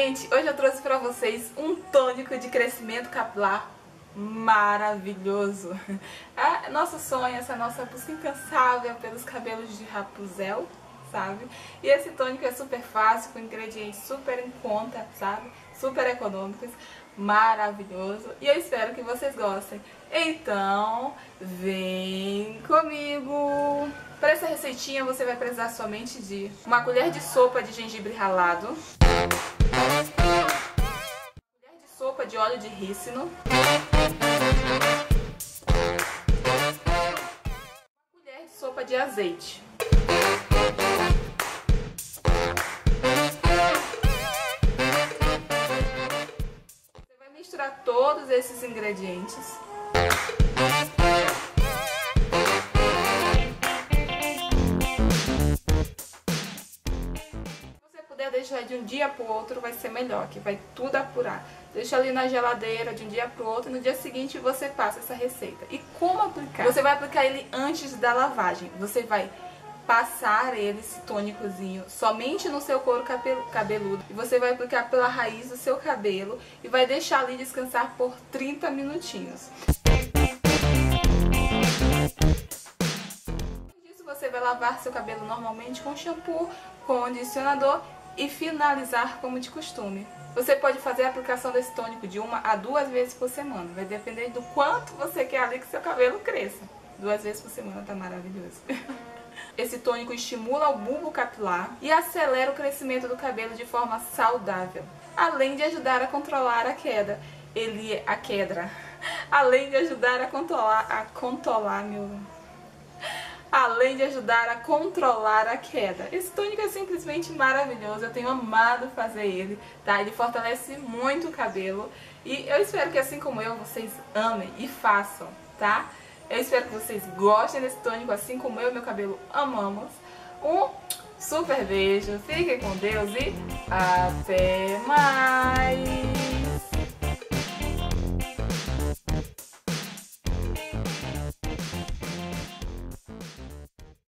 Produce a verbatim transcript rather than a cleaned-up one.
Gente, hoje eu trouxe pra vocês um tônico de crescimento capilar maravilhoso. É nosso sonho, essa nossa busca incansável pelos cabelos de Rapunzel, sabe? E esse tônico é super fácil, com ingredientes super em conta, sabe? Super econômicos, maravilhoso. E eu espero que vocês gostem. Então, vem comigo! Para essa receitinha você vai precisar somente de uma colher de sopa de gengibre ralado, uma colher de sopa de óleo de rícino, uma colher de sopa de azeite. Você vai misturar todos esses ingredientes. Deixar de um dia para o outro vai ser melhor, que vai tudo apurar. Deixa ali na geladeira de um dia para o outro e no dia seguinte você passa essa receita. E como aplicar? Você vai aplicar ele antes da lavagem. Você vai passar ele, esse tônicozinho, somente no seu couro cabeludo. E você vai aplicar pela raiz do seu cabelo e vai deixar ali descansar por trinta minutinhos. Depois disso você vai lavar seu cabelo normalmente com shampoo, condicionador e finalizar como de costume. Você pode fazer a aplicação desse tônico de uma a duas vezes por semana. Vai depender do quanto você quer ali que seu cabelo cresça. Duas vezes por semana tá maravilhoso. Esse tônico estimula o bulbo capilar e acelera o crescimento do cabelo de forma saudável, além de ajudar a controlar a queda. Ele é a queda. Além de ajudar a controlar a controlar meu além de ajudar a controlar a queda. Esse tônico é simplesmente maravilhoso, eu tenho amado fazer ele, tá? Ele fortalece muito o cabelo e eu espero que, assim como eu, vocês amem e façam, tá? Eu espero que vocês gostem desse tônico, assim como eu e meu cabelo amamos. Um super beijo, fiquem com Deus e até mais!